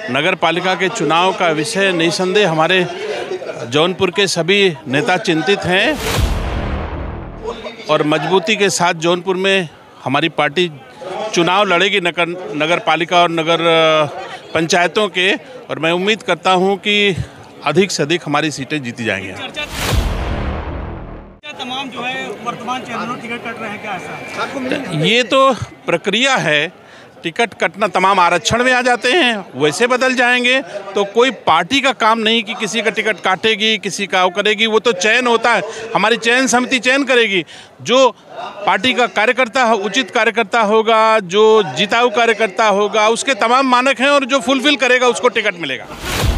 नगर पालिका के चुनाव का विषय निसंदेह हमारे जौनपुर के सभी नेता चिंतित हैं और मजबूती के साथ जौनपुर में हमारी पार्टी चुनाव लड़ेगी नगर पालिका और नगर पंचायतों के, और मैं उम्मीद करता हूं कि अधिक से अधिक हमारी सीटें जीती जाएंगी। तमाम जो है वर्तमान चैनलों टिकट कट रहे हैं, क्या ऐसा? ये तो प्रक्रिया है, टिकट कटना तमाम आरक्षण में आ जाते हैं, वैसे बदल जाएंगे। तो कोई पार्टी का काम नहीं कि किसी का टिकट काटेगी, किसी का वो करेगी, वो तो चयन होता है, हमारी चयन समिति चयन करेगी। जो पार्टी का कार्यकर्ता उचित कार्यकर्ता होगा, जो जिताऊ कार्यकर्ता होगा, उसके तमाम मानक हैं और जो फुलफिल करेगा उसको टिकट मिलेगा।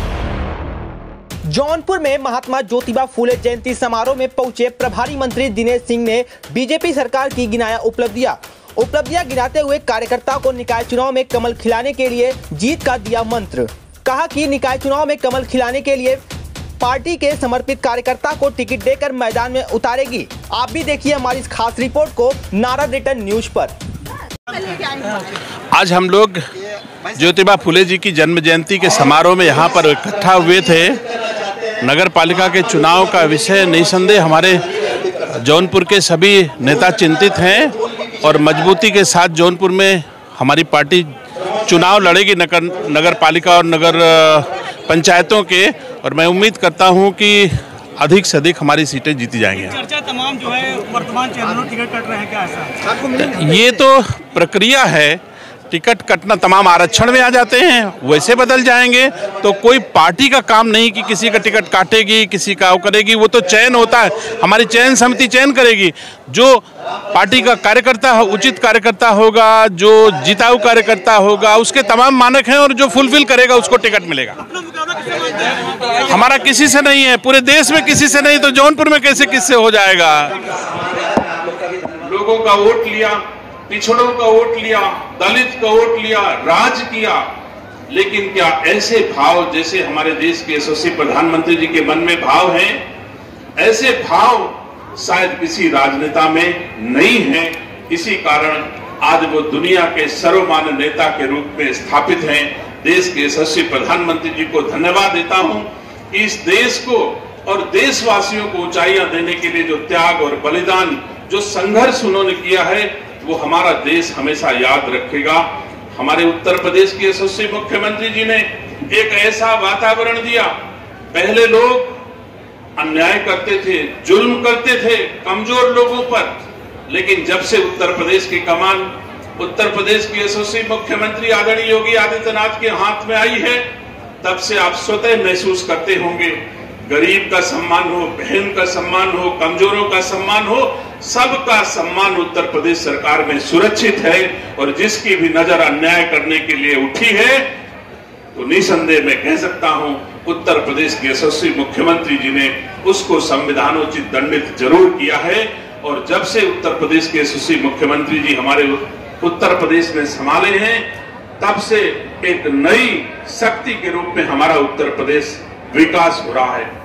जौनपुर में महात्मा ज्योतिबा फूले जयंती समारोह में पहुंचे प्रभारी मंत्री दिनेश सिंह ने बीजेपी सरकार की गिनाया उपलब्धियां गिनाते हुए कार्यकर्ताओं को निकाय चुनाव में कमल खिलाने के लिए जीत का दिया मंत्र। कहा कि निकाय चुनाव में कमल खिलाने के लिए पार्टी के समर्पित कार्यकर्ता को टिकट देकर मैदान में उतारेगी। आप भी देखिए हमारी इस खास रिपोर्ट को नारद रिटर्न न्यूज पर। आज हम लोग ज्योतिबा फूले जी की जन्म जयंती के समारोह में यहाँ पर इकट्ठा हुए थे। नगर पालिका के चुनाव का विषय निसंदेह हमारे जौनपुर के सभी नेता चिंतित हैं और मजबूती के साथ जौनपुर में हमारी पार्टी चुनाव लड़ेगी नगर पालिका और नगर पंचायतों के, और मैं उम्मीद करता हूं कि अधिक से अधिक हमारी सीटें जीती जाएंगी। चर्चा तमाम जो है वर्तमान चैनलों टिकट कट रहे हैं, क्या ऐसा? ये तो प्रक्रिया है, टिकट कटना तमाम आरक्षण में आ जाते हैं, वैसे बदल जाएंगे। तो कोई पार्टी का काम नहीं कि किसी का टिकट काटेगी, किसी का वो करेगी, वो तो चयन होता है, हमारी चयन समिति चयन करेगी। जो पार्टी का कार्यकर्ता उचित कार्यकर्ता होगा, जो जिताऊ कार्यकर्ता होगा, उसके तमाम मानक हैं और जो फुलफिल करेगा उसको टिकट मिलेगा। हमारा किसी से नहीं है, पूरे देश में किसी से नहीं, तो जौनपुर में कैसे किससे हो जाएगा? लोगों का वोट लिया, पिछड़ों का वोट लिया, दलित का वोट लिया, राज किया, लेकिन क्या ऐसे भाव जैसे हमारे देश के यशस्वी प्रधानमंत्री जी के मन में भाव हैं, ऐसे भाव शायद किसी राजनेता में नहीं है। इसी कारण आज वो दुनिया के सर्वमान्य नेता के रूप में स्थापित हैं। देश के यशस्वी प्रधानमंत्री जी को धन्यवाद देता हूं कि इस देश को और देशवासियों को ऊंचाइयां देने के लिए जो त्याग और बलिदान, जो संघर्ष उन्होंने किया है, वो हमारा देश हमेशा याद रखेगा। हमारे उत्तर प्रदेश के यशस्वी मुख्यमंत्री जी ने एक ऐसा वातावरण दिया, पहले लोग अन्याय करते थे, जुल्म करते थे कमजोर लोगों पर, लेकिन जब से उत्तर प्रदेश की कमान उत्तर प्रदेश के यशस्वी मुख्यमंत्री आदरणीय योगी आदित्यनाथ के हाथ में आई है, तब से आप स्वतः महसूस करते होंगे, गरीब का सम्मान हो, बहन का सम्मान हो, कमजोरों का सम्मान हो, सबका सम्मान उत्तर प्रदेश सरकार में सुरक्षित है। और जिसकी भी नजर अन्याय करने के लिए उठी है, तो निसंदेह मैं कह सकता हूं उत्तर प्रदेश के यशस्वी मुख्यमंत्री जी ने उसको संविधानोचित दंडित जरूर किया है। और जब से उत्तर प्रदेश के यशस्वी मुख्यमंत्री जी हमारे उत्तर प्रदेश में संभाले हैं, तब से एक नई शक्ति के रूप में हमारा उत्तर प्रदेश विकास हो रहा है।